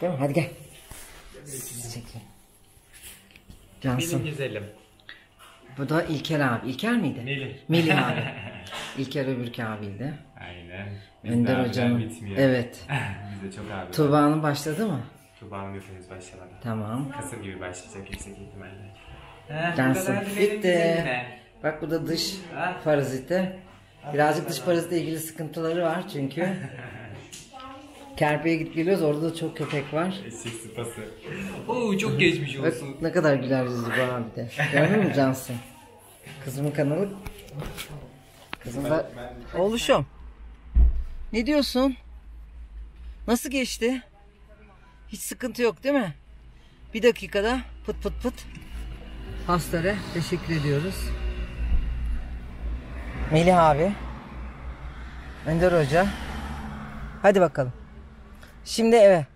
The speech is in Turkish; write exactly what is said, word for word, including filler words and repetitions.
Değil mi? Hadi gel. Çekeyim. Cansın. Benim güzelim. Bu da İlker abi. İlker miydi? Melih. Melih abi. İlker öbürkü abiydi. Aynen. Önder hocam. Evet. Bize çok abi. Tuğba'nın başladı mı? Tuğba'nın yok henüz başlamadı. Tamam. Kasım gibi başlayacak yüksek ihtimalle. Cansın. Bitti. Bak bu da dış parazite. Birazcık dış parazitle ilgili sıkıntıları var çünkü. Kerpe'ye gidip geliyoruz, orada da çok köpek var. Eşek sıpası. Oo çok geçmiş Bak olsun. ne kadar güler yüzlü bu abi de. Gördün mü Cansın? Kızımın kanalı. Kızım da... Oğluşum. Ne diyorsun? Nasıl geçti? Hiç sıkıntı yok değil mi? Bir dakikada pıt pıt pıt. Hastane teşekkür ediyoruz. Melih abi. Önder Hoca. Hadi bakalım. Şimdi eve.